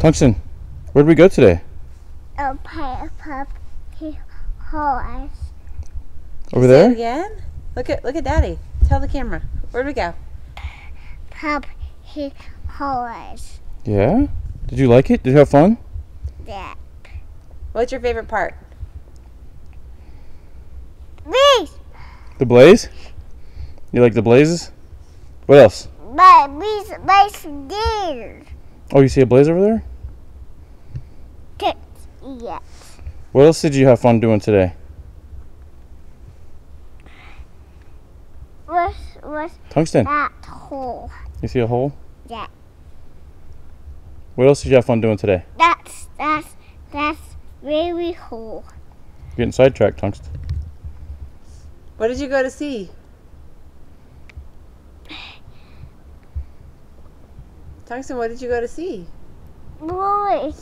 Tungsten, where did we go today? Horse. Over Say it there? again? Look at Daddy. Tell the camera. Where'd we go? Horse. Yeah? Did you like it? Did you have fun? Yeah. What's your favorite part? Bees. The blaze? You like the blazes? What else? But bees there. Oh, you see a blaze over there? Yeah. What else did you have fun doing today? What's Tungsten, that hole? you see a hole? Yeah. What else did you have fun doing today? That's very hole. You're getting sidetracked, Tungsten. What did you go to see? Tungsten, what did you go to see? Boy.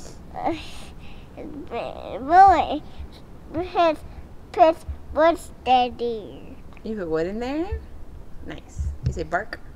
Put what's there? You put wood in there? Nice. You say bark?